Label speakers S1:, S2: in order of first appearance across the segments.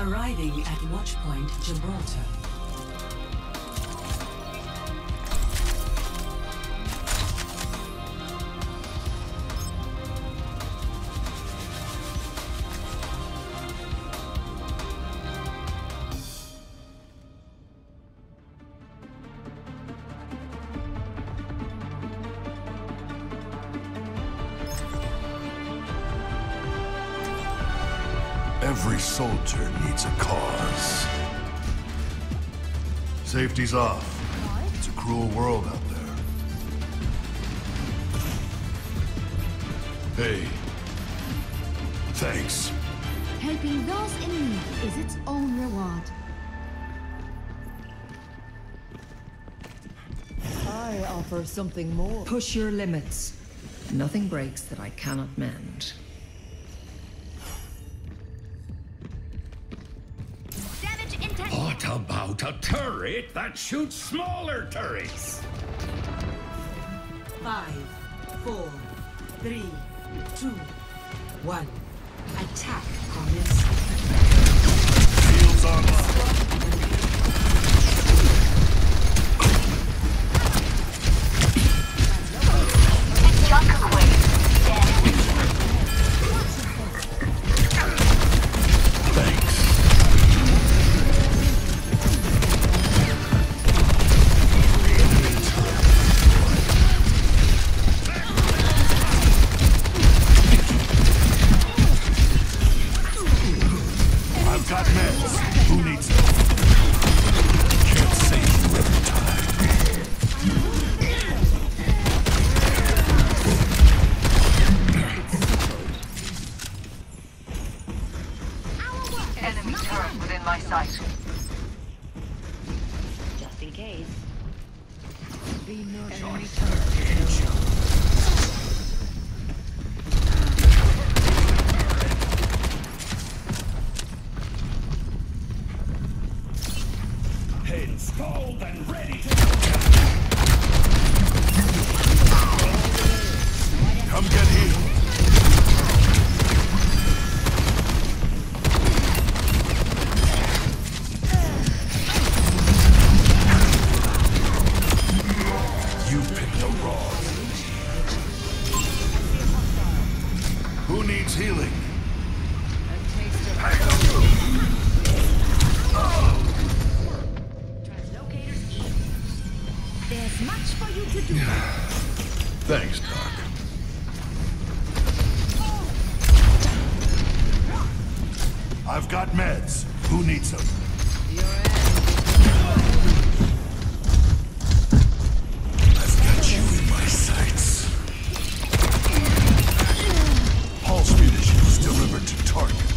S1: Arriving at Watchpoint Gibraltar.
S2: Every soldier needs a cause. Safety's off. It's a cruel world out there. Hey. Thanks.
S3: Helping those in need is its own reward.
S4: I offer something more.
S5: Push your limits. Nothing breaks that I cannot mend.
S6: What about a turret that shoots smaller turrets?
S1: 5, 4, 3, 2, 1. Attack commence.
S2: Shields online.
S4: Just in case. Be not
S6: Installed and ready to
S2: Come get healed. You picked the wrong. Who needs healing?
S3: There's much for you to do.
S2: Thanks, Doc. I've got meds. Who needs them? I've got you in my sights. Pulse munitions delivered to target.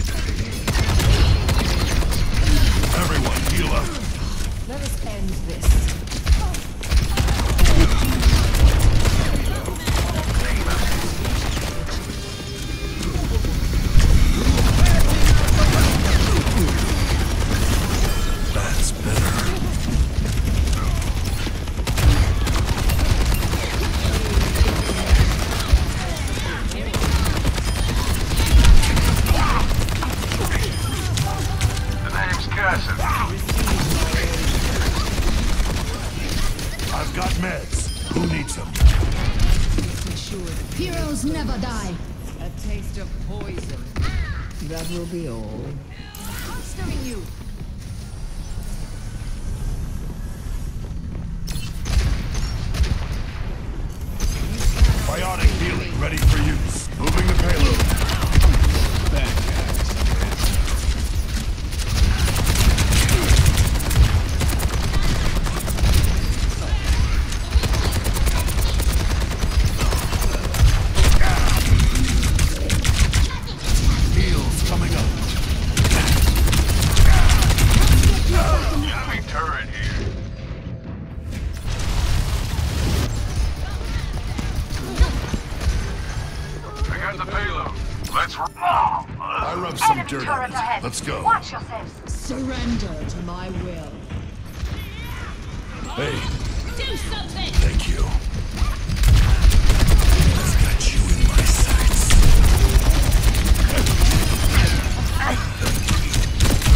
S2: Everyone, heal up.
S4: Let us end this.
S2: That's better.
S7: The name's Cursive.
S2: I've got meds. Who needs them?
S3: Heroes never die.
S4: A taste of poison. That will be all.
S3: Mastering you.
S2: Biotic healing ready for use. Moving the payload. Heals coming up.
S7: Enemy turret here. I got the payload. Let's
S2: I rub some dirt on it. Let's go.
S8: Watch yourselves.
S4: Surrender to my will.
S2: Hey,
S8: Do something!
S2: thank you. I've got you in my sights.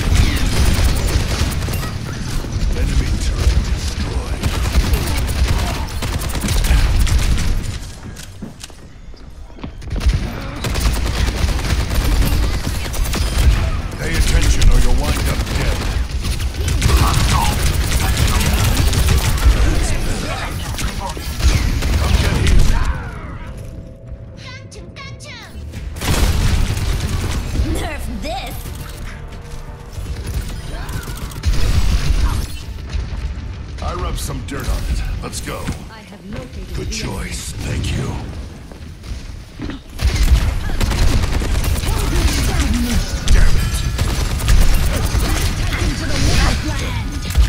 S2: Good choice, thank you. Damn it!
S3: Into the wasteland!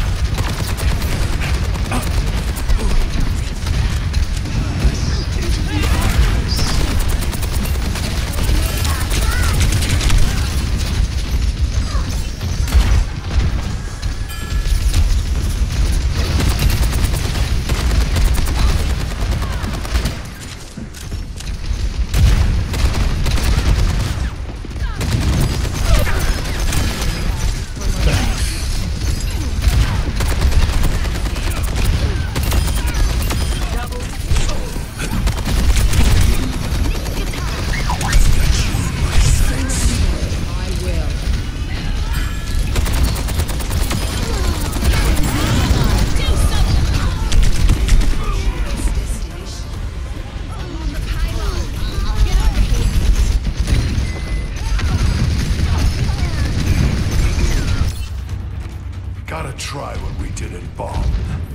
S2: Gotta try what we did in Bomb.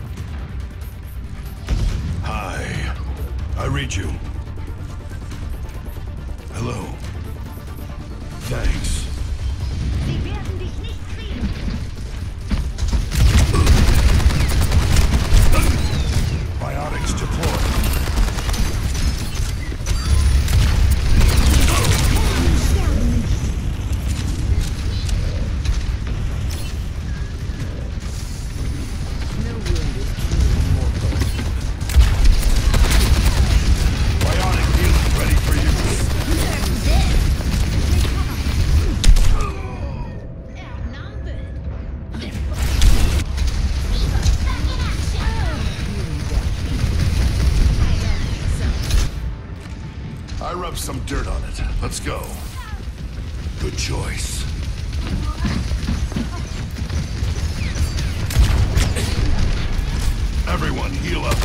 S2: Hi. I read you. Hello. Thanks.
S3: Sie werden dich nicht kriegen.
S2: Biotics deployed. I rubbed some dirt on it. Let's go. Good choice. Everyone, heal up.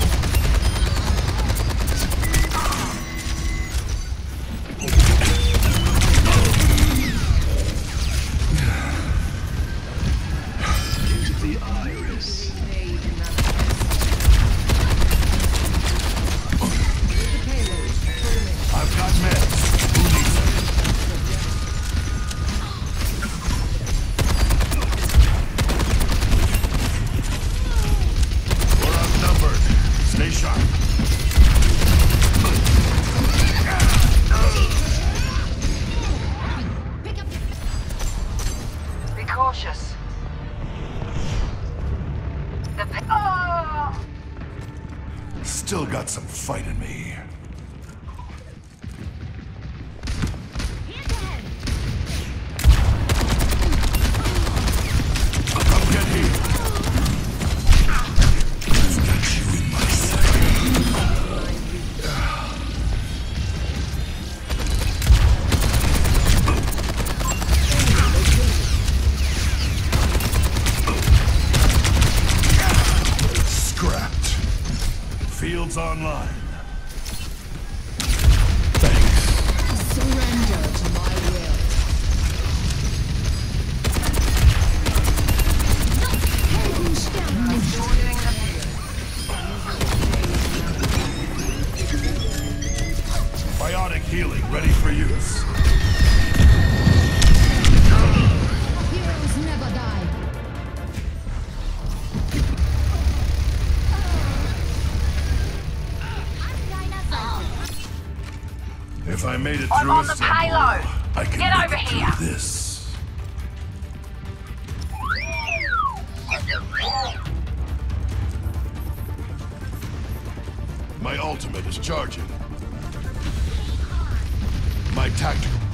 S6: Into the iris.
S2: I've got meds. Who needs them? We're outnumbered. Stay sharp.
S8: Be cautious.
S2: Still got some fight in me. Come get here. I've got you in my sight. Scrapped. Fields online. Thanks.
S5: Surrender to my will.
S2: Biotic healing ready for use.
S3: Heroes never die.
S2: If I made it
S8: I'm
S2: through
S8: on the
S2: Istanbul,
S8: payload.
S2: I can
S8: Get
S2: make
S8: over
S2: it
S8: here.
S2: through this. My ultimate is charging. My tactical